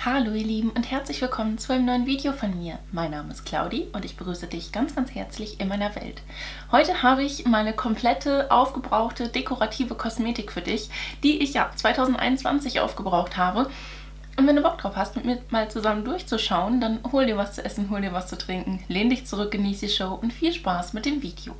Hallo ihr Lieben und herzlich willkommen zu einem neuen Video von mir. Mein Name ist Claudi und ich begrüße dich ganz herzlich in meiner Welt. Heute habe ich meine komplette aufgebrauchte dekorative Kosmetik für dich, die ich ja 2021 aufgebraucht habe. Und wenn du Bock drauf hast, mit mir mal zusammen durchzuschauen, dann hol dir was zu essen, hol dir was zu trinken, lehn dich zurück, genieß die Show und viel Spaß mit dem Video.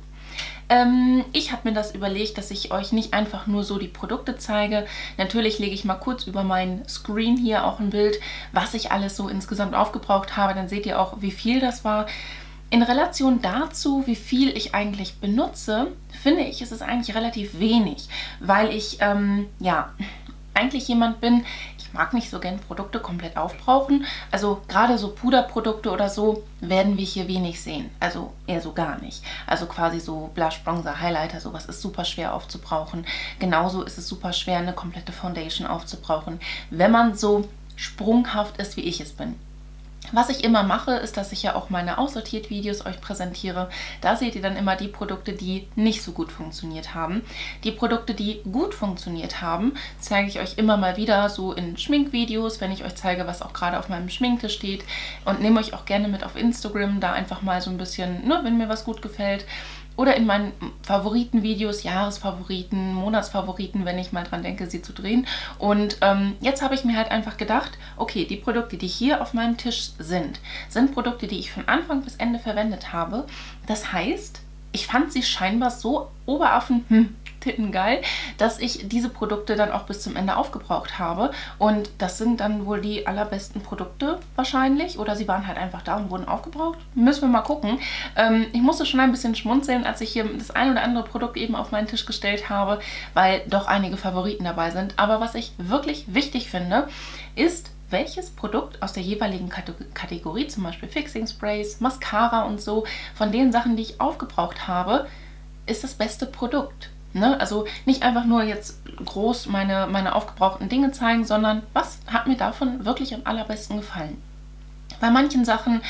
Ich habe mir das überlegt, dass ich euch nicht einfach nur so die Produkte zeige. Natürlich lege ich mal kurz über meinen Screen hier auch ein Bild, was ich alles so insgesamt aufgebraucht habe. Dann seht ihr auch, wie viel das war. In Relation dazu, wie viel ich eigentlich benutze, finde ich, ist es eigentlich relativ wenig, weil ich, ja, eigentlich jemand bin, ich mag nicht so gern Produkte komplett aufbrauchen. Also gerade so Puderprodukte oder so werden wir hier wenig sehen. Also eher so gar nicht. Also quasi so Blush, Bronzer, Highlighter, sowas ist super schwer aufzubrauchen. Genauso ist es super schwer, eine komplette Foundation aufzubrauchen, wenn man so sprunghaft ist, wie ich es bin. Was ich immer mache, ist, dass ich ja auch meine Aussortiert-Videos euch präsentiere. Da seht ihr dann immer die Produkte, die nicht so gut funktioniert haben. Die Produkte, die gut funktioniert haben, zeige ich euch immer mal wieder so in Schminkvideos, wenn ich euch zeige, was auch gerade auf meinem Schminktisch steht. Und nehme euch auch gerne mit auf Instagram, da einfach mal so ein bisschen, ne, wenn mir was gut gefällt. Oder in meinen Favoritenvideos, Jahresfavoriten, Monatsfavoriten, wenn ich mal dran denke, sie zu drehen. Und jetzt habe ich mir halt einfach gedacht, okay, die Produkte, die hier auf meinem Tisch sind Produkte, die ich von Anfang bis Ende verwendet habe. Das heißt, ich fand sie scheinbar so oberaffen, tittengeil, dass ich diese Produkte dann auch bis zum Ende aufgebraucht habe. Und das sind dann wohl die allerbesten Produkte wahrscheinlich. Oder sie waren halt einfach da und wurden aufgebraucht. Müssen wir mal gucken. Ich musste schon ein bisschen schmunzeln, als ich hier das ein oder andere Produkt eben auf meinen Tisch gestellt habe, weil doch einige Favoriten dabei sind. Aber was ich wirklich wichtig finde, ist, welches Produkt aus der jeweiligen Kategorie, zum Beispiel Fixing Sprays, Mascara und so, von den Sachen, die ich aufgebraucht habe, ist das beste Produkt. Ne? Also nicht einfach nur jetzt groß meine aufgebrauchten Dinge zeigen, sondern was hat mir davon wirklich am allerbesten gefallen. Bei manchen Sachen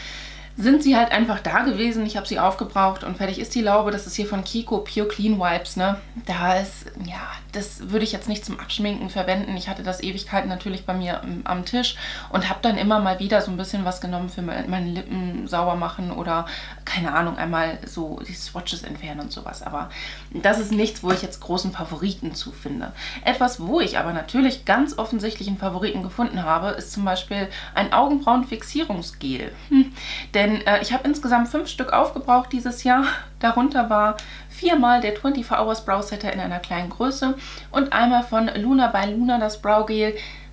sind sie halt einfach da gewesen, ich habe sie aufgebraucht und fertig ist die Laube. Das ist hier von Kiko Pure Clean Wipes, ne? Da ist, ja, das würde ich jetzt nicht zum Abschminken verwenden. Ich hatte das Ewigkeiten natürlich bei mir am Tisch und habe dann immer mal wieder so ein bisschen was genommen für meine Lippen sauber machen oder, keine Ahnung, einmal so die Swatches entfernen und sowas. Aber das ist nichts, wo ich jetzt großen Favoriten zu finde. Etwas, wo ich aber natürlich ganz offensichtlich einen Favoriten gefunden habe, ist zum Beispiel ein Augenbrauenfixierungsgel. Denn ich habe insgesamt 5 Stück aufgebraucht dieses Jahr. Darunter war 4-mal der 24 Hours Brow Setter in einer kleinen Größe und einmal von Luna by Luna das Browgel.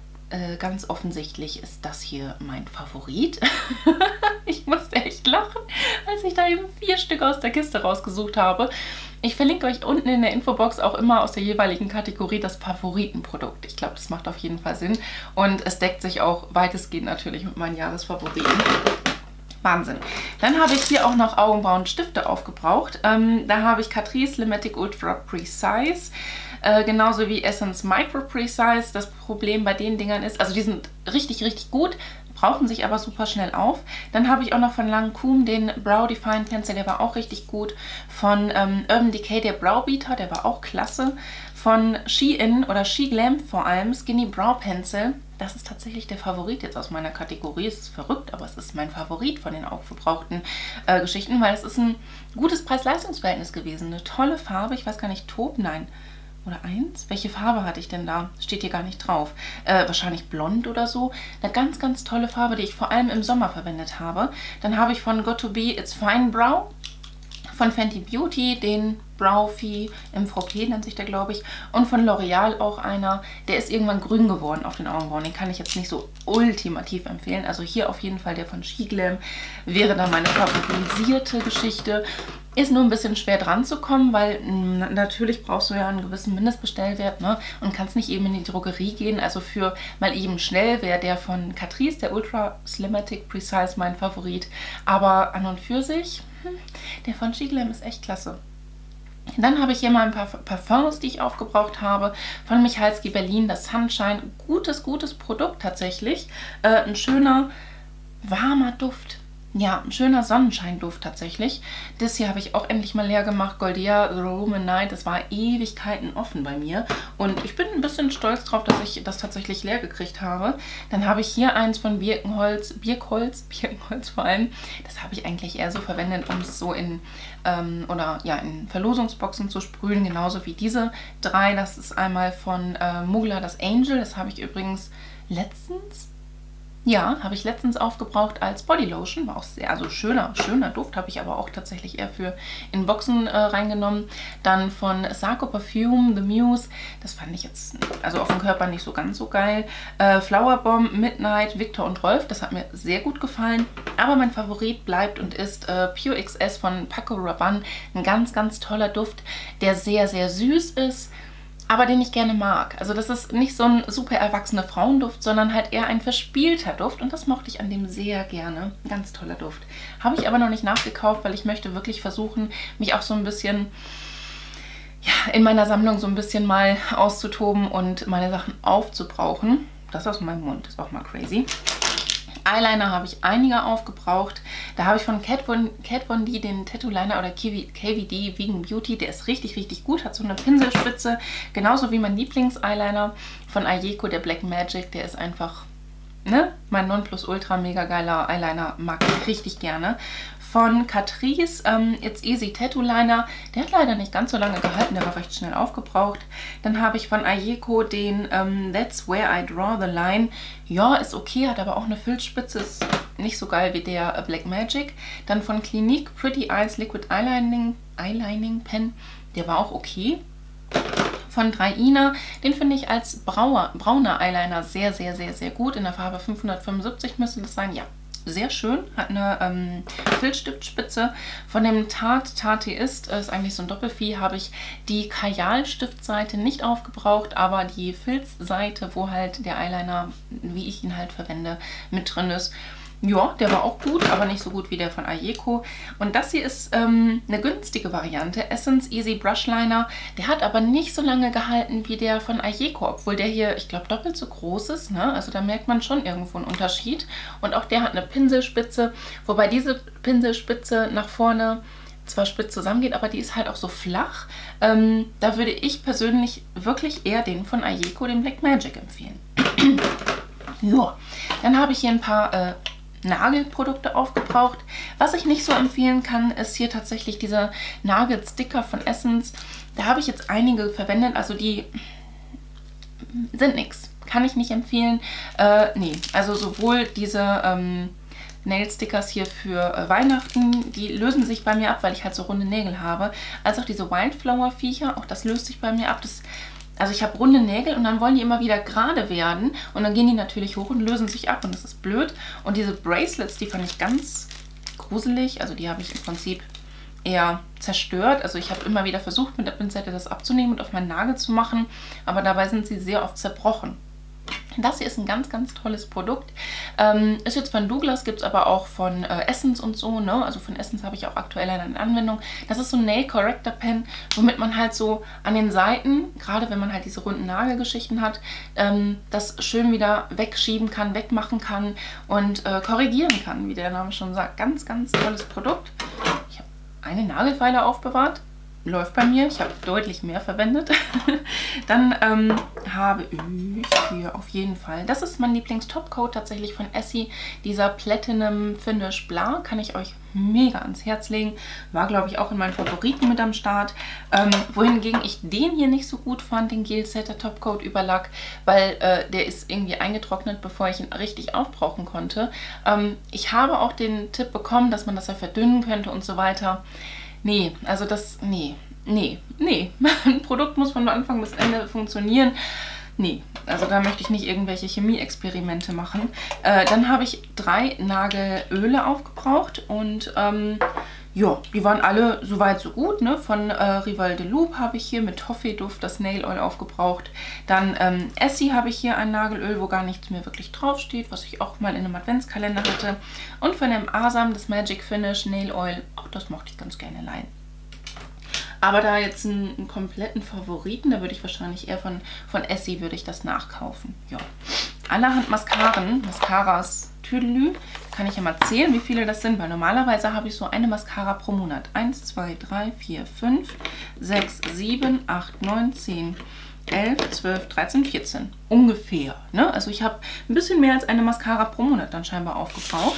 Ganz offensichtlich ist das hier mein Favorit. Ich musste echt lachen, als ich da eben 4 Stück aus der Kiste rausgesucht habe. Ich verlinke euch unten in der Infobox auch immer aus der jeweiligen Kategorie das Favoritenprodukt. Ich glaube, das macht auf jeden Fall Sinn. Und es deckt sich auch weitestgehend natürlich mit meinen Jahresfavoriten. Wahnsinn. Dann habe ich hier auch noch Augenbrauenstifte aufgebraucht. Da habe ich Catrice Limatic Ultra Precise, genauso wie Essence Micro Precise. Das Problem bei den Dingern ist, also die sind richtig gut, brauchen sich aber super schnell auf. Dann habe ich auch noch von Lancôme den Brow Define Pencil, der war auch richtig gut. Von Urban Decay der Brow Beater, der war auch klasse. Von Shein oder She Glam vor allem Skinny Brow Pencil. Das ist tatsächlich der Favorit jetzt aus meiner Kategorie. Es ist verrückt, aber es ist mein Favorit von den aufgebrauchten Geschichten, weil es ist ein gutes Preis-Leistungs-Verhältnis gewesen. Eine tolle Farbe, ich weiß gar nicht, Taupe, nein. Oder 1? Welche Farbe hatte ich denn da? Steht hier gar nicht drauf. Wahrscheinlich blond oder so. Eine ganz tolle Farbe, die ich vor allem im Sommer verwendet habe. Dann habe ich von got2b It's Fine Brow. Von Fenty Beauty den Browfee MVP nennt sich der, glaube ich. Und von L'Oreal auch einer. Der ist irgendwann grün geworden auf den Augenbrauen. Den kann ich jetzt nicht so ultimativ empfehlen. Also hier auf jeden Fall der von She Glam wäre da meine favorisierte Geschichte. Ist nur ein bisschen schwer dran zu kommen, weil natürlich brauchst du ja einen gewissen Mindestbestellwert, ne? Und kannst nicht eben in die Drogerie gehen. Also für mal eben schnell wäre der von Catrice, der Ultra Slimatic Precise, mein Favorit. Aber an und für sich, der von She Glam ist echt klasse. Dann habe ich hier mal ein paar Parfums, die ich aufgebraucht habe. Von Michalski Berlin, das Sunshine. Gutes Produkt tatsächlich. Ein schöner, warmer Duft. ja, schöner Sonnenscheinduft tatsächlich. Das hier habe ich auch endlich mal leer gemacht. Goldea The Roman Night. Das war Ewigkeiten offen bei mir. Und ich bin ein bisschen stolz drauf, dass ich das tatsächlich leer gekriegt habe. Dann habe ich hier eins von Birkenholz vor allem. Das habe ich eigentlich eher so verwendet, um es so in in Verlosungsboxen zu sprühen. Genauso wie diese drei. Das ist einmal von Mugler das Angel. Das habe ich übrigens letztens... Ja, habe ich letztens aufgebraucht als Bodylotion. War auch sehr, also schöner Duft. Habe ich aber auch tatsächlich eher für in Boxen reingenommen. Dann von Sarko Perfume, The Muse. Das fand ich jetzt, also auf dem Körper nicht so ganz so geil. Flower Bomb, Midnight, Victor und Rolf. Das hat mir sehr gut gefallen. Aber mein Favorit bleibt und ist Pure XS von Paco Rabanne. Ein ganz, ganz toller Duft, der sehr, sehr süß ist, aber den ich gerne mag. Also das ist nicht so ein super erwachsener Frauenduft, sondern halt eher ein verspielter Duft. Und das mochte ich an dem sehr gerne. Ein ganz toller Duft. Habe ich aber noch nicht nachgekauft, weil ich möchte wirklich versuchen, mich auch so ein bisschen, ja, in meiner Sammlung so ein bisschen mal auszutoben und meine Sachen aufzubrauchen. Das aus meinem Mund ist auch mal crazy. Eyeliner habe ich einige aufgebraucht. Da habe ich von Kat Von D den Tattoo Liner oder KVD Vegan Beauty. Der ist richtig, richtig gut. Hat so eine Pinselspitze. Genauso wie mein Lieblings-Eyeliner von Ayeko, der Black Magic. Der ist einfach, ne? Mein Nonplusultra mega geiler Eyeliner. Mag ich richtig gerne. Von Catrice It's Easy Tattoo Liner. Der hat leider nicht ganz so lange gehalten, der war recht schnell aufgebraucht. Dann habe ich von Ayeko den That's Where I Draw the Line. Ja, ist okay, hat aber auch eine Filzspitze, ist nicht so geil wie der Black Magic. Dann von Clinique Pretty Eyes Liquid Eyelining Pen, der war auch okay. Von Draina, den finde ich als brauner Eyeliner sehr, sehr, sehr, sehr gut. In der Farbe 575 müsste das sein, ja. Sehr schön, hat eine Filzstiftspitze. Von dem Tarte ist eigentlich so ein Doppelvieh, habe ich die Kajal-Stiftseite nicht aufgebraucht, aber die Filzseite, wo halt der Eyeliner, wie ich ihn halt verwende, mit drin ist. Ja, der war auch gut, aber nicht so gut wie der von Ayeko. Und das hier ist eine günstige Variante, Essence Easy Brush Liner. Der hat aber nicht so lange gehalten wie der von Ayeko, obwohl der hier, ich glaube, doppelt so groß ist, ne? Also da merkt man schon irgendwo einen Unterschied. Und auch der hat eine Pinselspitze, wobei diese Pinselspitze nach vorne zwar spitz zusammengeht, aber die ist halt auch so flach. Da würde ich persönlich wirklich eher den von Ayeko, den Black Magic, empfehlen. Ja, dann habe ich hier ein paar Nagelprodukte aufgebraucht. Was ich nicht so empfehlen kann, ist hier tatsächlich dieser Nagelsticker von Essence. Da habe ich jetzt einige verwendet, also die sind nix. Kann ich nicht empfehlen. Nee, also sowohl diese Nail-Stickers hier für Weihnachten, die lösen sich bei mir ab, weil ich halt so runde Nägel habe, als auch diese Wildflower-Viecher, auch das löst sich bei mir ab. Also ich habe runde Nägel und dann wollen die immer wieder gerade werden und dann gehen die natürlich hoch und lösen sich ab und das ist blöd. Und diese Bracelets, die fand ich ganz gruselig, also die habe ich im Prinzip eher zerstört. Also ich habe immer wieder versucht, mit der Pinzette das abzunehmen und auf meinen Nagel zu machen, aber dabei sind sie sehr oft zerbrochen. Das hier ist ein ganz, ganz tolles Produkt. Ist jetzt von Douglas, gibt es aber auch von Essence und so, ne? Also von Essence habe ich auch aktuell eine Anwendung. Das ist so ein Nail Corrector Pen, womit man halt so an den Seiten, gerade wenn man halt diese runden Nagelgeschichten hat, das schön wieder wegschieben kann, wegmachen kann und korrigieren kann, wie der Name schon sagt. Ganz, ganz tolles Produkt. Ich habe eine Nagelfeile aufbewahrt. Läuft bei mir. Ich habe deutlich mehr verwendet. Dann habe ich hier auf jeden Fall, das ist mein Lieblings-Topcoat tatsächlich von Essie, dieser Platinum Finish Bla, kann ich euch mega ans Herz legen. War, glaube ich, auch in meinen Favoriten mit am Start. Wohingegen ich den hier nicht so gut fand, den Gel Setter Topcoat Überlack, weil der ist irgendwie eingetrocknet, bevor ich ihn richtig aufbrauchen konnte. Ich habe auch den Tipp bekommen, dass man das ja verdünnen könnte und so weiter. Nee, also das, nee. Ein Produkt muss von Anfang bis Ende funktionieren. Nee, also da möchte ich nicht irgendwelche Chemieexperimente machen. Dann habe ich 3 Nagelöle aufgebraucht und ja, die waren alle soweit so gut, ne? Von Rival de Loup habe ich hier mit Toffee-Duft das Nail Oil aufgebraucht. Dann Essie habe ich hier ein Nagelöl, wo gar nichts mehr wirklich draufsteht, was ich auch mal in einem Adventskalender hatte. Und von dem Asam das Magic Finish Nail Oil, auch das mochte ich ganz gerne leihen. Aber da jetzt einen kompletten Favoriten, da würde ich wahrscheinlich eher von Essie würde ich das nachkaufen. Ja. Allerhand Mascaras, Tüdelü. kann ich ja mal zählen, wie viele das sind, weil normalerweise habe ich so eine Mascara pro Monat. 1, 2, 3, 4, 5, 6, 7, 8, 9, 10, 11, 12, 13, 14. Ungefähr. Ne? Also ich habe ein bisschen mehr als eine Mascara pro Monat dann scheinbar aufgebraucht.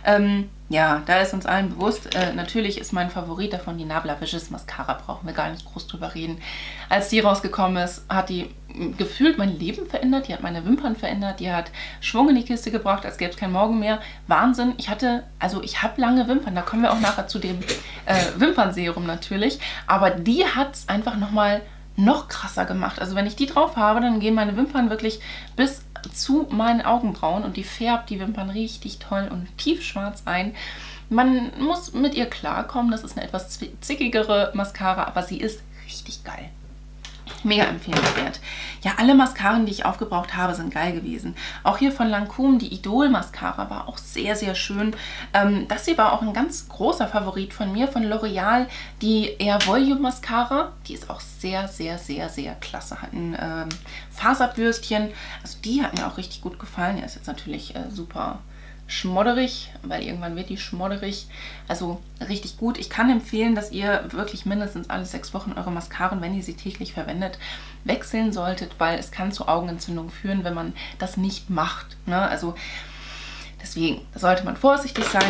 Ja, da ist uns allen bewusst, natürlich ist mein Favorit davon die Nabla Vicious Mascara. Brauchen wir gar nicht groß drüber reden. Als die rausgekommen ist, hat die gefühlt mein Leben verändert. Die hat meine Wimpern verändert. Die hat Schwung in die Kiste gebracht, als gäbe es kein Morgen mehr. Wahnsinn. Ich habe lange Wimpern. Da kommen wir auch nachher zu dem Wimpernserum natürlich. Aber die hat es einfach nochmal noch krasser gemacht. Also wenn ich die drauf habe, dann gehen meine Wimpern wirklich bis zu meinen Augenbrauen und die färbt die Wimpern richtig toll und tiefschwarz ein. Man muss mit ihr klarkommen. Das ist eine etwas zickigere Mascara, aber sie ist richtig geil. Mega empfehlenswert. Ja, alle Mascaren, die ich aufgebraucht habe, sind geil gewesen. Auch hier von Lancôme, die Idol Mascara war auch sehr, sehr schön. Das hier war auch ein ganz großer Favorit von mir, von L'Oreal, die Air Volume Mascara. Die ist auch sehr, sehr, sehr, sehr klasse. Hat ein Faserbürstchen. Also die hat mir auch richtig gut gefallen. Der ist jetzt natürlich super schmodderig, weil irgendwann wird die schmodderig. Also richtig gut. Ich kann empfehlen, dass ihr wirklich mindestens alle 6 Wochen eure Mascaren, wenn ihr sie täglich verwendet, wechseln solltet, weil es kann zu Augenentzündung führen, wenn man das nicht macht. Ne? Also deswegen sollte man vorsichtig sein.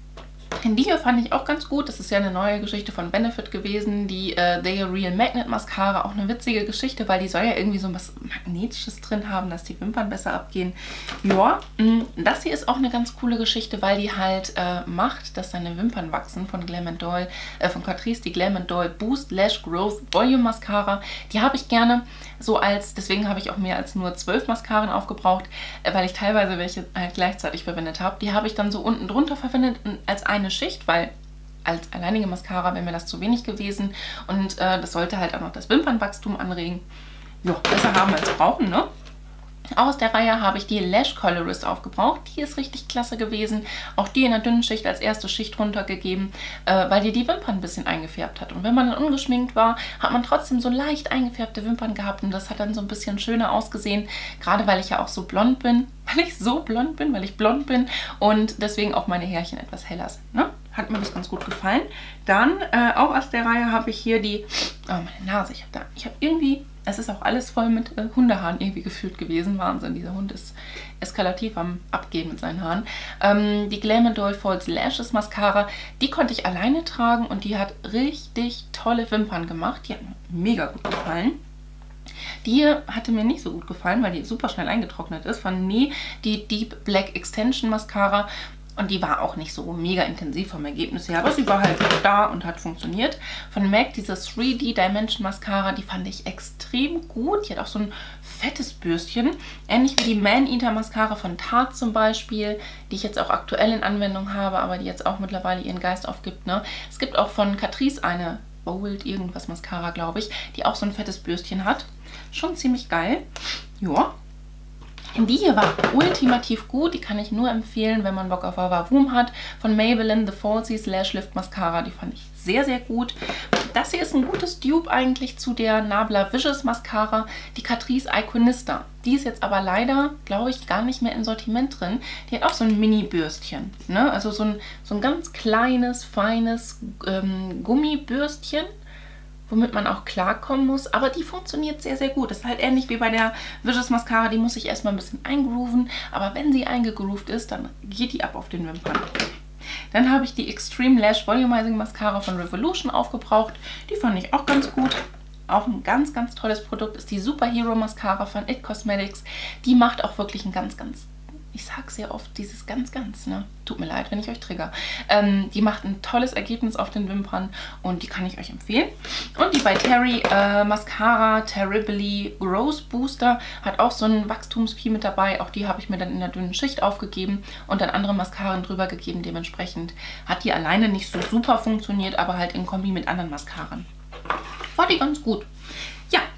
Die hier fand ich auch ganz gut. Das ist ja eine neue Geschichte von Benefit gewesen. Die They Are Real Magnet Mascara. Auch eine witzige Geschichte, weil die soll ja irgendwie so was Magnetisches drin haben, dass die Wimpern besser abgehen. Ja, das hier ist auch eine ganz coole Geschichte, weil die halt macht, dass deine Wimpern wachsen von von Catrice, die Glam Doll Boost Lash Growth Volume Mascara. Die habe ich gerne so deswegen habe ich auch mehr als nur 12 Mascaren aufgebraucht, weil ich teilweise welche halt gleichzeitig verwendet habe. Die habe ich dann so unten drunter verwendet als eine Schicht, weil als alleinige Mascara wäre mir das zu wenig gewesen und das sollte halt auch noch das Wimpernwachstum anregen. Ja, besser haben als brauchen, ne? Aus der Reihe habe ich die Lash Colorist aufgebraucht. Die ist richtig klasse gewesen. Auch die in der dünnen Schicht als erste Schicht runtergegeben, weil die Wimpern ein bisschen eingefärbt hat. Und wenn man dann ungeschminkt war, hat man trotzdem so leicht eingefärbte Wimpern gehabt. Und das hat dann so ein bisschen schöner ausgesehen. Gerade weil ich ja auch so blond bin. Weil ich blond bin. Und deswegen auch meine Härchen etwas heller sind. Ne? Hat mir das ganz gut gefallen. Dann, auch aus der Reihe habe ich hier die... Oh, meine Nase. Ich habe irgendwie... Es ist auch alles voll mit Hundehaaren irgendwie gefühlt gewesen. Wahnsinn, dieser Hund ist eskalativ am Abgehen mit seinen Haaren. Die Glam Doll False Lashes Mascara, die konnte ich alleine tragen und die hat richtig tolle Wimpern gemacht. Die hat mir mega gut gefallen. Die hier hatte mir nicht so gut gefallen, weil die super schnell eingetrocknet ist. Von Nee, die Deep Black Extension Mascara. Und die war auch nicht so mega intensiv vom Ergebnis her, aber sie war halt da und hat funktioniert. Von MAC diese 3D Dimension Mascara, die fand ich extrem gut. Die hat auch so ein fettes Bürstchen, ähnlich wie die Man Eater Mascara von Tarte zum Beispiel, die ich jetzt auch aktuell in Anwendung habe, aber die jetzt auch mittlerweile ihren Geist aufgibt. Ne? Es gibt auch von Catrice eine Bold irgendwas Mascara, glaube ich, die auch so ein fettes Bürstchen hat. Schon ziemlich geil. Ja. Die hier war ultimativ gut, die kann ich nur empfehlen, wenn man Bock auf Vavoom hat. Von Maybelline The Falsies Lash Lift Mascara, die fand ich sehr, sehr gut. Das hier ist ein gutes Dupe eigentlich zu der Nabla Vicious Mascara, die Catrice Iconista. Die ist jetzt aber leider, glaube ich, gar nicht mehr im Sortiment drin. Die hat auch so ein Mini-Bürstchen, ne? Also so ein ganz kleines, feines Gummibürstchen, womit man auch klarkommen muss, aber die funktioniert sehr, sehr gut. Das ist halt ähnlich wie bei der Vicious Mascara, die muss ich erstmal ein bisschen eingrooven, aber wenn sie eingegroovt ist, dann geht die ab auf den Wimpern. Dann habe ich die Extreme Lash Volumizing Mascara von Revolution aufgebraucht. Die fand ich auch ganz gut. Auch ein ganz, ganz tolles Produkt ist die Superhero Mascara von It Cosmetics. Die macht auch wirklich ein ganz, ich sage sehr oft dieses ganz, ne? Tut mir leid, wenn ich euch trigger. Die macht ein tolles Ergebnis auf den Wimpern und die kann ich euch empfehlen. Und die bei Terry Mascara Terribly Growth Booster hat auch so ein Wachstumsvieh mit dabei. Auch die habe ich mir dann in der dünnen Schicht aufgegeben und dann andere Mascaren drüber gegeben. Dementsprechend hat die alleine nicht so super funktioniert, aber halt in Kombi mit anderen Mascaren. War die ganz gut. Ja,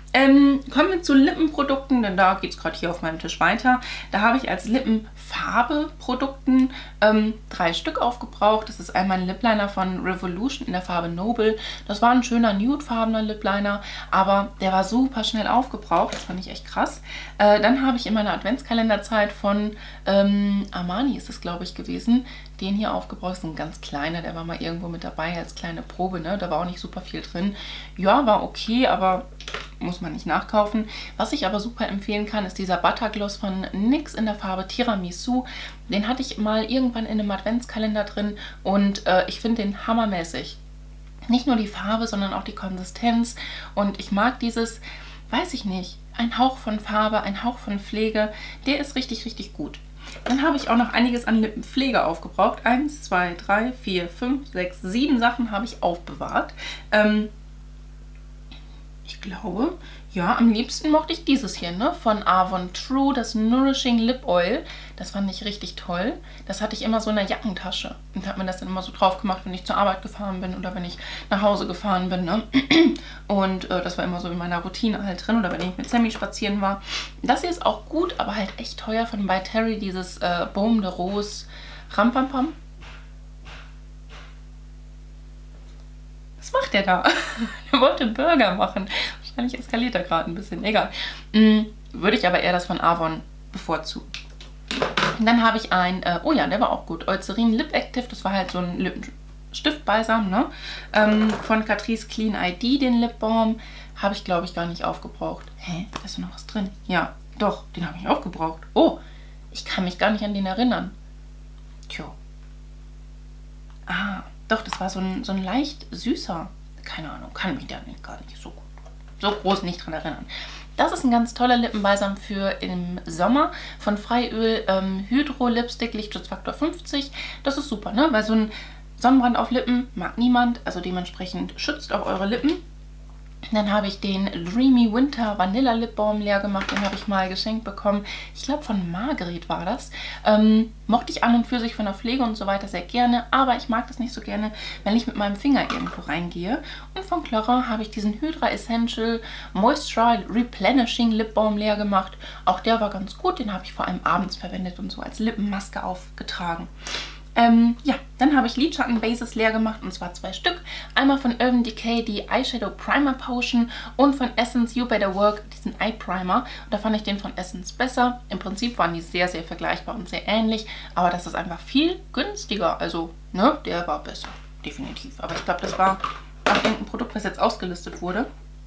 Kommen wir zu Lippenprodukten, denn da geht es gerade hier auf meinem Tisch weiter. Da habe ich als Lippenfarbe-Produkten 3 Stück aufgebraucht. Das ist einmal ein Lip Liner von Revolution in der Farbe Noble. Das war ein schöner nudefarbener Lip Liner, aber der war super schnell aufgebraucht. Das fand ich echt krass. Dann habe ich in meiner Adventskalenderzeit von Armani ist es, glaube ich, gewesen, den hier aufgebraucht. Das ist ein ganz kleiner, der war mal irgendwo mit dabei als kleine Probe, ne? Da war auch nicht super viel drin. Ja, war okay, aber muss man nicht nachkaufen. Was ich aber super empfehlen kann, ist dieser Buttergloss von NYX in der Farbe Tiramisu. Den hatte ich mal irgendwann in einem Adventskalender drin und ich finde den hammermäßig. Nicht nur die Farbe, sondern auch die Konsistenz. Und ich mag dieses, weiß ich nicht, ein Hauch von Farbe, ein Hauch von Pflege. Der ist richtig, richtig gut. Dann habe ich auch noch einiges an Lippenpflege aufgebraucht. 1, 2, 3, 4, 5, 6, 7 Sachen habe ich aufbewahrt. Ich glaube, ja, am liebsten mochte ich dieses hier, ne, von Avon True, das Nourishing Lip Oil. Das fand ich richtig toll. Das hatte ich immer so in der Jackentasche und habe mir das dann immer so drauf gemacht, wenn ich zur Arbeit gefahren bin oder wenn ich nach Hause gefahren bin, ne. Und das war immer so in meiner Routine halt drin oder wenn ich mit Sammy spazieren war. Das hier ist auch gut, aber halt echt teuer von By Terry, dieses Baume de Rose Rampampam. Was macht der da? Er wollte Burger machen. Wahrscheinlich eskaliert er gerade ein bisschen. Egal. Würde ich aber eher das von Avon bevorzugen. Dann habe ich ein, oh ja, der war auch gut. Eucerin Lip Active. Das war halt so ein Lippenstiftbalsam, ne? Von Catrice Clean ID, den Lip Balm. Habe ich, glaube ich, gar nicht aufgebraucht. Hä? Da ist noch was drin. Ja, doch, den habe ich aufgebraucht. Oh, ich kann mich gar nicht an den erinnern. Tja. Ah, doch, das war so ein leicht süßer. Keine Ahnung, kann mich da gar nicht so groß nicht dran erinnern. Das ist ein ganz toller Lippenbalsam für im Sommer von Freiöl Hydro Lipstick Lichtschutzfaktor 50. Das ist super, ne? Weil so ein Sonnenbrand auf Lippen mag niemand, also dementsprechend schützt auch eure Lippen. Dann habe ich den Dreamy Winter Vanilla Lip Balm leer gemacht. Den habe ich mal geschenkt bekommen. Ich glaube von Margret war das. Mochte ich an und für sich von der Pflege und so weiter sehr gerne. Aber ich mag das nicht so gerne, wenn ich mit meinem Finger irgendwo reingehe. Und von Clara habe ich diesen Hydra Essential Moisture Replenishing Lip Balm leer gemacht. Auch der war ganz gut. Den habe ich vor allem abends verwendet und so als Lippenmaske aufgetragen. Ja, dann habe ich Lidschatten Bases leer gemacht und zwar 2 Stück. Einmal von Urban Decay die Eyeshadow Primer Potion und von Essence You Better Work diesen Eye Primer. Und da fand ich den von Essence besser. Im Prinzip waren die sehr, sehr vergleichbar und sehr ähnlich, aber das ist einfach viel günstiger. Also, ne, der war besser, definitiv. Aber ich glaube, das war auch irgendein Produkt, was jetzt ausgelistet wurde.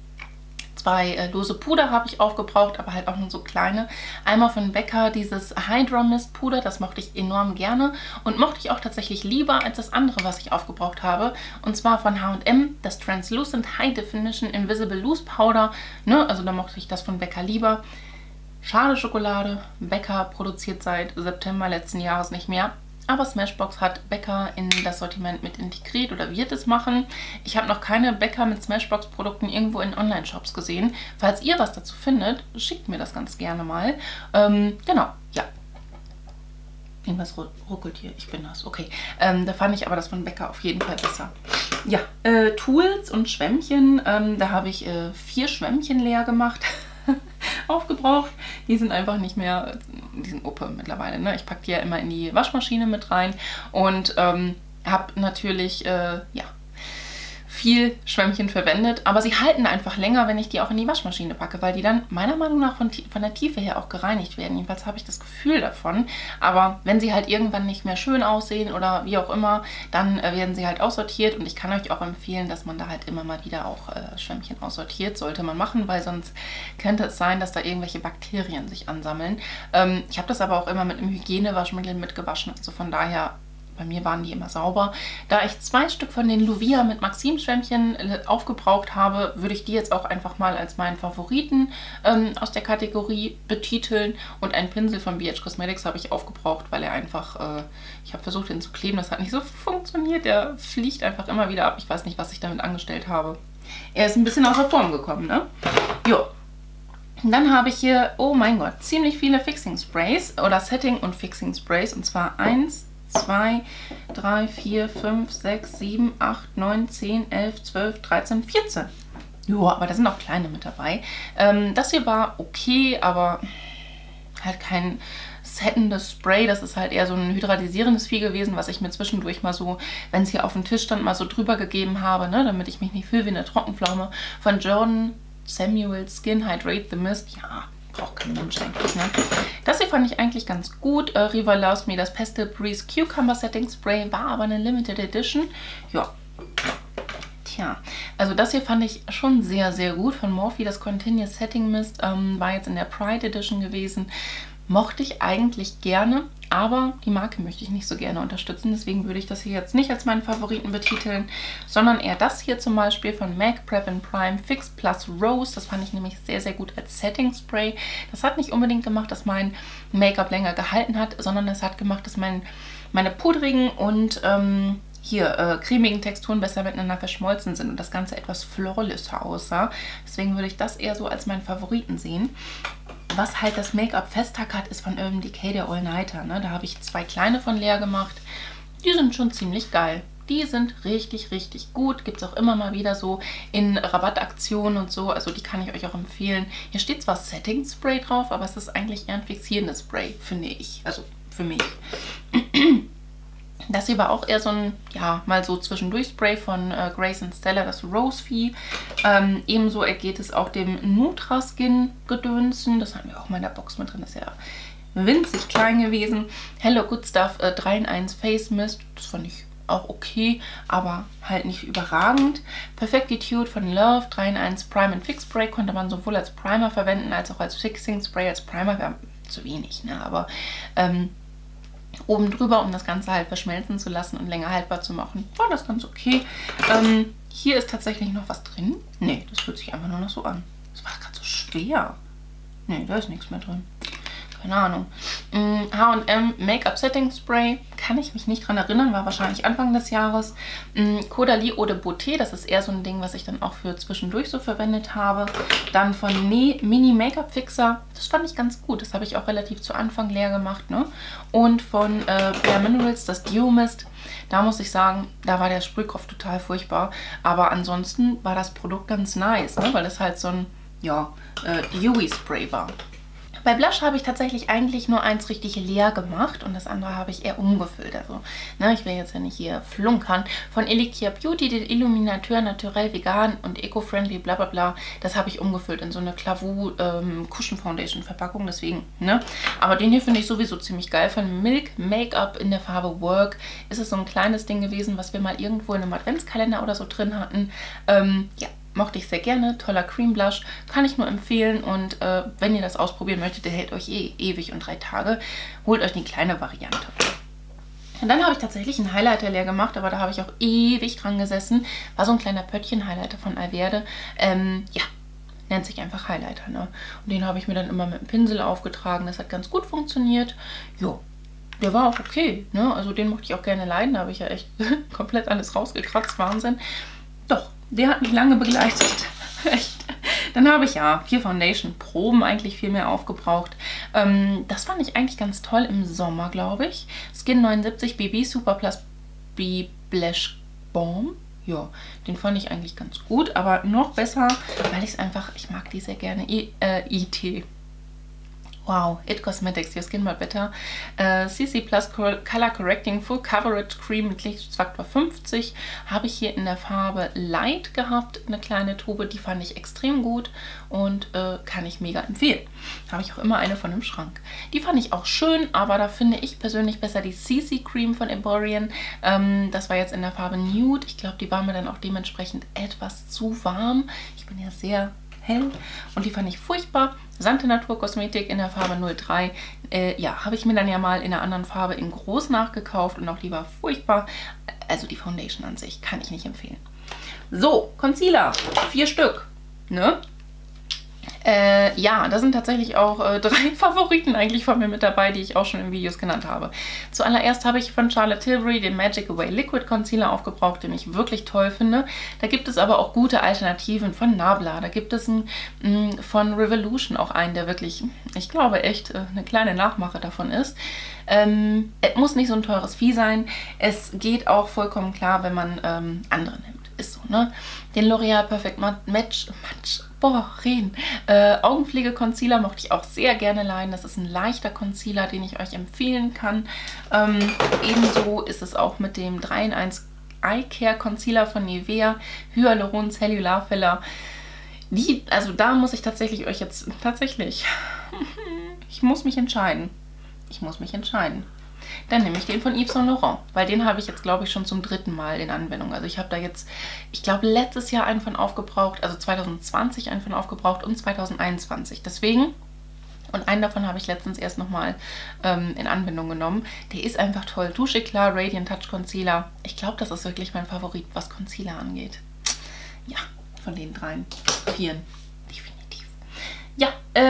2 lose Puder habe ich aufgebraucht, aber halt auch nur so kleine. Einmal von Becca dieses Hydra Mist Puder, das mochte ich enorm gerne und mochte ich auch tatsächlich lieber als das andere, was ich aufgebraucht habe. Und zwar von H&M, das Translucent High Definition Invisible Loose Powder. Ne? Also da mochte ich das von Becca lieber. Schade Schokolade. Becca produziert seit September letzten Jahres nicht mehr. Aber Smashbox hat Becca in das Sortiment mit integriert oder wird es machen. Ich habe noch keine Becca mit Smashbox-Produkten irgendwo in Online-Shops gesehen. Falls ihr was dazu findet, schickt mir das ganz gerne mal. Genau, ja. Irgendwas ruckelt hier, ich bin das. Okay, da fand ich aber das von Becca auf jeden Fall besser. Ja, Tools und Schwämmchen. Da habe ich 4 Schwämmchen leer gemacht. Aufgebraucht. Die sind einfach nicht mehr, die sind Uppe mittlerweile. Ne? Ich packe die ja immer in die Waschmaschine mit rein und habe natürlich, ja, viel Schwämmchen verwendet, aber sie halten einfach länger, wenn ich die auch in die Waschmaschine packe, weil die dann meiner Meinung nach von der Tiefe her auch gereinigt werden. Jedenfalls habe ich das Gefühl davon. Aber wenn sie halt irgendwann nicht mehr schön aussehen oder wie auch immer, dann werden sie halt aussortiert und ich kann euch auch empfehlen, dass man da halt immer mal wieder auch Schwämmchen aussortiert. Sollte man machen, weil sonst könnte es sein, dass da irgendwelche Bakterien sich ansammeln. Ich habe das aber auch immer mit einem Hygienewaschmittel mitgewaschen, also von daher bei mir waren die immer sauber. Da ich 2 Stück von den Luvia mit Maxim Schwämmchen aufgebraucht habe, würde ich die jetzt auch einfach mal als meinen Favoriten aus der Kategorie betiteln. Und einen Pinsel von BH Cosmetics habe ich aufgebraucht, weil er einfach, ich habe versucht, ihn zu kleben, das hat nicht so funktioniert. Der fliegt einfach immer wieder ab. Ich weiß nicht, was ich damit angestellt habe. Er ist ein bisschen außer Form gekommen, ne? Jo. Dann habe ich hier, oh mein Gott, ziemlich viele Fixing Sprays oder Setting und Fixing Sprays. Und zwar 1, 2, 3, 4, 5, 6, 7, 8, 9, 10, 11, 12, 13, 14. Ja, aber da sind auch kleine mit dabei. Das hier war okay, aber halt kein settendes Spray. Das ist halt eher so ein hydratisierendes Vieh gewesen, was ich mir zwischendurch mal so, wenn es hier auf dem Tisch stand, mal so drüber gegeben habe, ne, damit ich mich nicht fühle wie eine Trockenpflaume. Von Jordan Samuel Skin Hydrate the Mist. Ja, braucht kein Mensch eigentlich, ne? Das hier fand ich eigentlich ganz gut. Riva Loves Me, das Pastel Breeze Cucumber Setting Spray, war aber eine Limited Edition. Ja. Tja, also das hier fand ich schon sehr, sehr gut. Von Morphe, das Continuous Setting Mist, war jetzt in der Pride Edition gewesen. Mochte ich eigentlich gerne, aber die Marke möchte ich nicht so gerne unterstützen. Deswegen würde ich das hier jetzt nicht als meinen Favoriten betiteln, sondern eher das hier zum Beispiel von MAC Prep and Prime Fix Plus Rose. Das fand ich nämlich sehr, sehr gut als Setting Spray. Das hat nicht unbedingt gemacht, dass mein Make-up länger gehalten hat, sondern es hat gemacht, dass meine pudrigen und cremigen Texturen besser miteinander verschmolzen sind und das Ganze etwas flawlesser aussah. Deswegen würde ich das eher so als meinen Favoriten sehen. Was halt das Make-up festhackert, ist von Urban Decay der All-Nighter. Ne? Da habe ich 2 kleine von leer gemacht. Die sind schon ziemlich geil. Die sind richtig, richtig gut. Gibt es auch immer mal wieder so in Rabattaktionen und so. Also die kann ich euch auch empfehlen. Hier steht zwar Setting Spray drauf, aber es ist eigentlich eher ein fixierendes Spray, finde ich. Also für mich. Das hier war auch eher so ein, ja, mal so zwischendurch Spray von Grace Stella, das Rose Vieh. Ebenso ergeht es auch dem Nutra Skin Gedönsen. Das hatten wir auch mal in der Box mit drin. Das ist ja winzig klein gewesen. Hello Good Stuff 3 in 1 Face Mist. Das fand ich auch okay, aber halt nicht überragend. Perfectitude von Love 3 in 1 Prime and Fix Spray konnte man sowohl als Primer verwenden, als auch als Fixing Spray. Als Primer wäre zu wenig, ne? Aber oben drüber, um das Ganze halt verschmelzen zu lassen und länger haltbar zu machen, war das ganz okay. Hier ist tatsächlich noch was drin. Nee, das fühlt sich einfach nur noch so an. Das war gerade so schwer. Nee, da ist nichts mehr drin. Keine Ahnung. H&M Make-up Setting Spray. Kann ich mich nicht dran erinnern, war wahrscheinlich Anfang des Jahres. Caudalie Eau de Beauté, das ist eher so ein Ding, was ich dann auch für zwischendurch so verwendet habe. Dann von Nee Mini Make-up Fixer. Das fand ich ganz gut. Das habe ich auch relativ zu Anfang leer gemacht, ne? Und von Bare Minerals, das Dew Mist. Da muss ich sagen, da war der Sprühkopf total furchtbar. Aber ansonsten war das Produkt ganz nice, ne? Weil das halt so ein, ja, Dewy Spray war. Bei Blush habe ich tatsächlich eigentlich nur eins richtig leer gemacht und das andere habe ich eher umgefüllt. Also, ne, ich will jetzt ja nicht hier flunkern. Von Elikia Beauty, den Illuminateur Naturell Vegan und Eco-Friendly, bla bla bla. Das habe ich umgefüllt in so eine Clavu Cushion Foundation Verpackung, deswegen, ne. Aber den hier finde ich sowieso ziemlich geil. Von Milk Make-up in der Farbe Work. Ist es so ein kleines Ding gewesen, was wir mal irgendwo in einem Adventskalender oder so drin hatten. Ja. Mochte ich sehr gerne. Toller Cream Blush. Kann ich nur empfehlen. Und wenn ihr das ausprobieren möchtet, der hält euch ewig und 3 Tage. Holt euch die kleine Variante. Und dann habe ich tatsächlich einen Highlighter leer gemacht, aber da habe ich auch ewig dran gesessen. War so ein kleiner Pöttchen-Highlighter von Alverde. Ja, nennt sich einfach Highlighter, ne? Und den habe ich mir dann immer mit dem Pinsel aufgetragen. Das hat ganz gut funktioniert. Jo. Der war auch okay, ne? Also den mochte ich auch gerne leiden. Da habe ich ja echt komplett alles rausgekratzt. Wahnsinn. Doch. Der hat mich lange begleitet. Echt. Dann habe ich ja 4 Foundation-Proben eigentlich viel mehr aufgebraucht. Das fand ich eigentlich ganz toll im Sommer, glaube ich. Skin 79 BB Super Plus B Blush Balm. Ja, den fand ich eigentlich ganz gut, aber noch besser, weil ich es einfach, ich mag die sehr gerne. IT. Wow, It Cosmetics, Your Skin More Better. CC Plus Color Correcting Full Coverage Cream mit Lichtschutzfaktor 50. Habe ich hier in der Farbe Light gehabt, eine kleine Tube. Die fand ich extrem gut und kann ich mega empfehlen. Habe ich auch immer eine von im Schrank. Die fand ich auch schön, aber da finde ich persönlich besser die CC Cream von Emporian. Das war jetzt in der Farbe Nude. Ich glaube, die war mir dann auch dementsprechend etwas zu warm. Ich bin ja sehr hell und die fand ich furchtbar. Sante Natur Kosmetik in der Farbe 03. Ja, habe ich mir dann ja mal in einer anderen Farbe in groß nachgekauft und auch die war furchtbar. Also die Foundation an sich kann ich nicht empfehlen. So, Concealer. 4 Stück. Ne? Ja, da sind tatsächlich auch 3 Favoriten eigentlich von mir mit dabei, die ich auch schon in Videos genannt habe. Zuallererst habe ich von Charlotte Tilbury den Magic Away Liquid Concealer aufgebraucht, den ich wirklich toll finde. Da gibt es aber auch gute Alternativen von Nabla. Da gibt es von Revolution auch einen, der wirklich, ich glaube echt, eine kleine Nachmache davon ist. Es muss nicht so ein teures Vieh sein. Es geht auch vollkommen klar, wenn man andere nimmt. ist so, ne? Den L'Oreal Perfect Match, Augenpflege-Concealer mochte ich auch sehr gerne leihen. Das ist ein leichter Concealer, den ich euch empfehlen kann. Ebenso ist es auch mit dem 3-in-1 Eye Care Concealer von Nivea, Hyaluron Cellular Filler. Also da muss ich tatsächlich euch jetzt, ich muss mich entscheiden. Dann nehme ich den von Yves Saint Laurent, weil den habe ich jetzt, glaube ich, schon zum 3. Mal in Anwendung. Also ich habe da jetzt, ich glaube, letztes Jahr einen von aufgebraucht, also 2020 einen von aufgebraucht und 2021. Deswegen, und einen davon habe ich letztens erst nochmal in Anwendung genommen. Der ist einfach toll. Touche Eclat Radiant Touch Concealer. Ich glaube, das ist wirklich mein Favorit, was Concealer angeht. Ja, von den 4. Definitiv. Ja,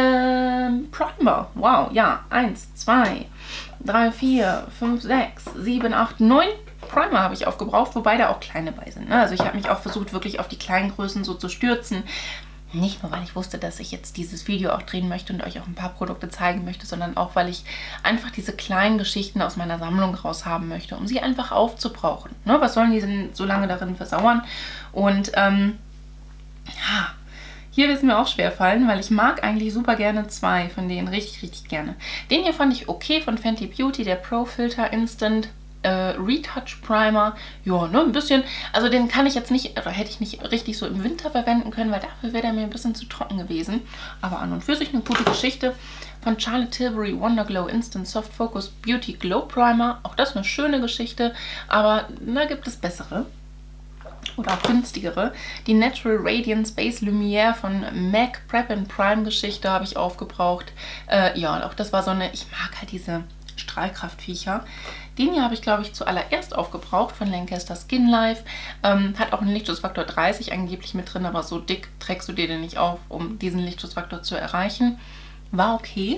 Primer. Wow, ja. 1, 2, 3, 4, 5, 6, 7, 8, 9 Primer habe ich aufgebraucht, wobei da auch kleine bei sind. Ne? Also ich habe mich auch versucht, wirklich auf die kleinen Größen so zu stürzen. Nicht nur, weil ich wusste, dass ich jetzt dieses Video auch drehen möchte und euch auch ein paar Produkte zeigen möchte, sondern auch, weil ich einfach diese kleinen Geschichten aus meiner Sammlung raus haben möchte, um sie einfach aufzubrauchen. Ne? Was sollen die denn so lange darin versauern? Und ja, hier wird es mir auch schwer fallen, weil ich mag eigentlich super gerne 2 von denen, richtig gerne. Den hier fand ich okay von Fenty Beauty, der Pro Filter Instant Retouch Primer. Ja, ne, ein bisschen, also den kann ich jetzt nicht, oder hätte ich nicht richtig so im Winter verwenden können, weil dafür wäre der mir ein bisschen zu trocken gewesen. Aber an und für sich eine gute Geschichte. Von Charlotte Tilbury Wonder Glow Instant Soft Focus Beauty Glow Primer. Auch das eine schöne Geschichte, aber da gibt es bessere. Oder auch günstigere. Die Natural Radiance Base Lumiere von MAC Prep and Prime Geschichte habe ich aufgebraucht. Ja, auch das war so eine, ich mag halt diese Strahlkraftviecher. Den hier habe ich, glaube ich, zuallererst aufgebraucht von Lancaster Skin Life. Hat auch einen Lichtschutzfaktor 30 angeblich mit drin, aber so dick trägst du dir den nicht auf, um diesen Lichtschutzfaktor zu erreichen. War okay.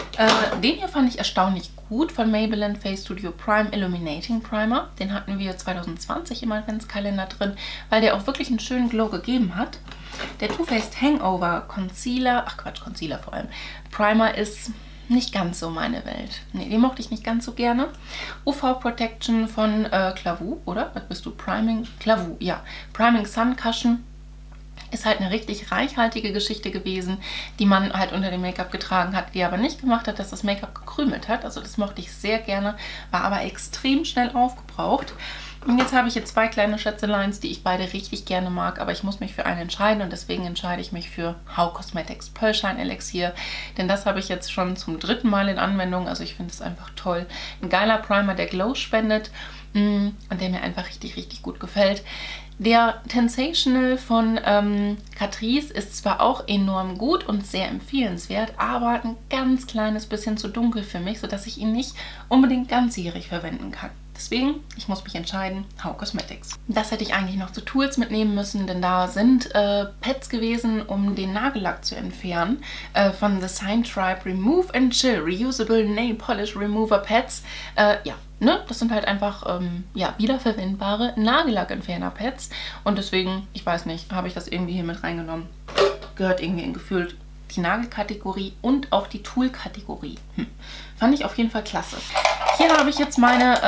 Den hier fand ich erstaunlich gut von Maybelline Face Studio Prime Illuminating Primer. Den hatten wir 2020 im Adventskalender drin, weil der auch wirklich einen schönen Glow gegeben hat. Der Too Faced Hangover Concealer, ach Quatsch, Concealer vor allem, Primer ist nicht ganz so meine Welt. Ne, den mochte ich nicht ganz so gerne. UV Protection von Clavu, oder? Was bist du? Priming? Clavu, ja. Priming Sun Cushion. Ist halt eine richtig reichhaltige Geschichte gewesen, die man halt unter dem Make-up getragen hat, die aber nicht gemacht hat, dass das Make-up gekrümelt hat. Also das mochte ich sehr gerne, war aber extrem schnell aufgebraucht. Und jetzt habe ich hier 2 kleine Schätzeleins, die ich beide richtig gerne mag, aber ich muss mich für einen entscheiden und deswegen entscheide ich mich für How Cosmetics Pearl Shine Elixir, denn das habe ich jetzt schon zum 3. Mal in Anwendung, also ich finde es einfach toll. Ein geiler Primer, der Glow spendet und der mir einfach richtig gut gefällt. Der Tensational von Catrice ist zwar auch enorm gut und sehr empfehlenswert, aber ein ganz kleines bisschen zu dunkel für mich, sodass ich ihn nicht unbedingt ganzjährig verwenden kann. Deswegen, ich muss mich entscheiden, How Cosmetics. Das hätte ich eigentlich noch zu Tools mitnehmen müssen, denn da sind Pads gewesen, um den Nagellack zu entfernen. Von The Sign Tribe Remove and Chill Reusable Nail Polish Remover Pads. Ja, ne? Das sind halt einfach ja, wiederverwendbare Nagellackentferner-Pads. Und deswegen, ich weiß nicht, habe ich das irgendwie hier mit reingenommen. Gehört irgendwie in gefühlt die Nagelkategorie und auch die Tool-Kategorie. Fand ich auf jeden Fall klasse. Hier habe ich jetzt meine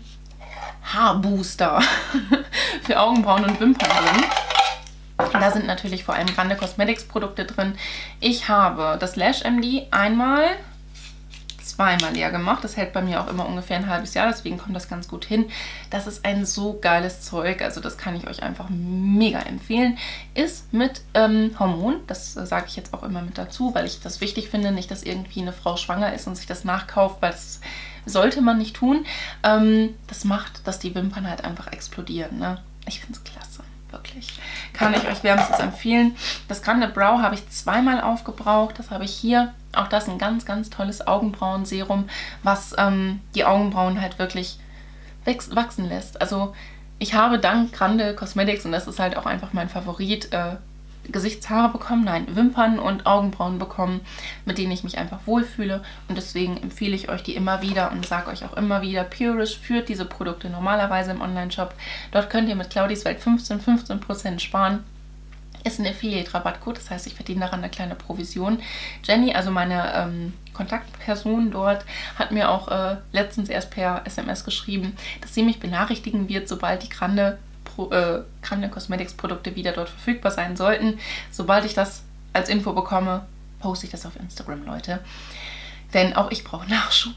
Haarbooster für Augenbrauen und Wimpern drin. Da sind natürlich vor allem Grande Cosmetics Produkte drin. Ich habe das Lash MD zweimal leer gemacht. Das hält bei mir auch immer ungefähr ein halbes Jahr, deswegen kommt das ganz gut hin. Das ist ein so geiles Zeug, also das kann ich euch einfach mega empfehlen. Ist mit Hormon, das sage ich jetzt auch immer mit dazu, weil ich das wichtig finde, nicht, dass irgendwie eine Frau schwanger ist und sich das nachkauft, weil das sollte man nicht tun. Das macht, dass die Wimpern halt einfach explodieren. Ne? Ich finde es klasse. Wirklich. Kann ich euch wärmstens empfehlen. Das Grande Brow habe ich 2-mal aufgebraucht. Das habe ich hier. Auch das ein ganz tolles Augenbrauenserum, was die Augenbrauen halt wirklich wachsen lässt. Also ich habe dank Grande Cosmetics, und das ist halt auch einfach mein Favorit, Gesichtshaare bekommen, nein, Wimpern und Augenbrauen bekommen, mit denen ich mich einfach wohlfühle. Und deswegen empfehle ich euch die immer wieder und sage euch auch immer wieder, Purish führt diese Produkte normalerweise im Online-Shop. Dort könnt ihr mit Claudis Welt 15% sparen. Ist ein Affiliate-Rabattcode, das heißt, ich verdiene daran eine kleine Provision. Jenny, also meine Kontaktperson dort, hat mir auch letztens erst per SMS geschrieben, dass sie mich benachrichtigen wird, sobald die Grande Cosmetics Produkte wieder dort verfügbar sein sollten. Sobald ich das als Info bekomme, poste ich das auf Instagram, Leute. Denn auch ich brauche Nachschub.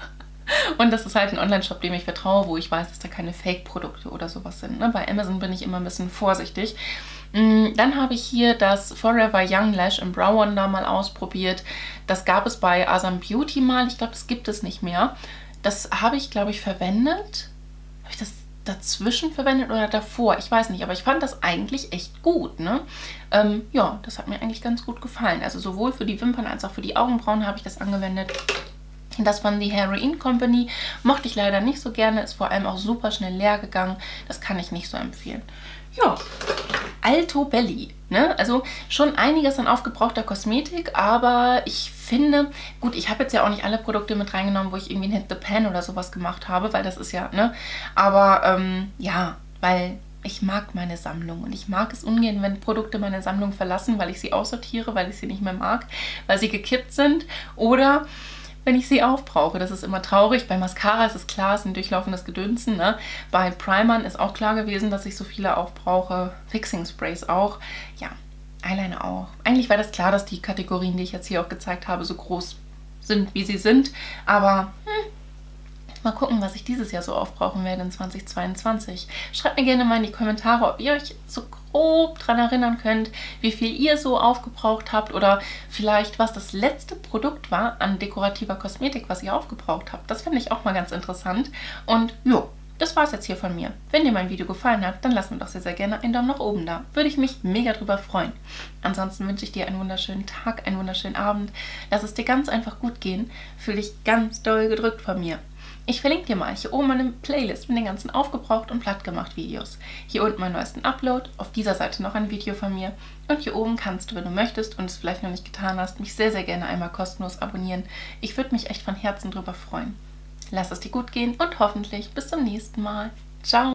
Und das ist halt ein Online-Shop, dem ich vertraue, wo ich weiß, dass da keine Fake-Produkte oder sowas sind. Ne? Bei Amazon bin ich immer ein bisschen vorsichtig. Dann habe ich hier das Forever Young Lash and Brow Wonder mal ausprobiert. Das gab es bei Asam Beauty mal. Ich glaube, das gibt es nicht mehr. Das habe ich, glaube ich, verwendet. Habe ich das dazwischen verwendet oder davor? Ich weiß nicht, aber ich fand das eigentlich echt gut. Ne? Ja, das hat mir eigentlich ganz gut gefallen. Also sowohl für die Wimpern als auch für die Augenbrauen habe ich das angewendet. Das von The Heroine Company mochte ich leider nicht so gerne. Ist vor allem auch super schnell leer gegangen. Das kann ich nicht so empfehlen. Ja, Alto Belly. Ne? Also schon einiges an aufgebrauchter Kosmetik, aber ich finde, gut, ich habe jetzt ja auch nicht alle Produkte mit reingenommen, wo ich irgendwie ein Hit the Pan oder sowas gemacht habe, weil das ist ja, ne? Aber ja, weil ich mag meine Sammlung und ich mag es ungern, wenn Produkte meine Sammlung verlassen, weil ich sie aussortiere, weil ich sie nicht mehr mag, weil sie gekippt sind oder wenn ich sie aufbrauche. Das ist immer traurig. Bei Mascara ist es klar, es ist ein durchlaufendes Gedönsen. Ne? Bei Primern ist auch klar gewesen, dass ich so viele aufbrauche. Fixing Sprays auch. Ja, Eyeliner auch. Eigentlich war das klar, dass die Kategorien, die ich jetzt hier auch gezeigt habe, so groß sind, wie sie sind. Aber mal gucken, was ich dieses Jahr so aufbrauchen werde in 2022. Schreibt mir gerne mal in die Kommentare, ob ihr euch so grob dran erinnern könnt, wie viel ihr so aufgebraucht habt oder vielleicht, was das letzte Produkt war an dekorativer Kosmetik, was ihr aufgebraucht habt. Das finde ich auch mal ganz interessant. Und jo, das war es jetzt hier von mir. Wenn dir mein Video gefallen hat, dann lass mir doch sehr, sehr gerne einen Daumen nach oben da. Würde ich mich mega drüber freuen. Ansonsten wünsche ich dir einen wunderschönen Tag, einen wunderschönen Abend. Lass es dir ganz einfach gut gehen. Fühl dich ganz doll gedrückt von mir. Ich verlinke dir mal hier oben eine Playlist mit den ganzen aufgebraucht und plattgemacht Videos. Hier unten meinen neuesten Upload, auf dieser Seite noch ein Video von mir. Und hier oben kannst du, wenn du möchtest und es vielleicht noch nicht getan hast, mich sehr, sehr gerne einmal kostenlos abonnieren. Ich würde mich echt von Herzen drüber freuen. Lass es dir gut gehen und hoffentlich bis zum nächsten Mal. Ciao!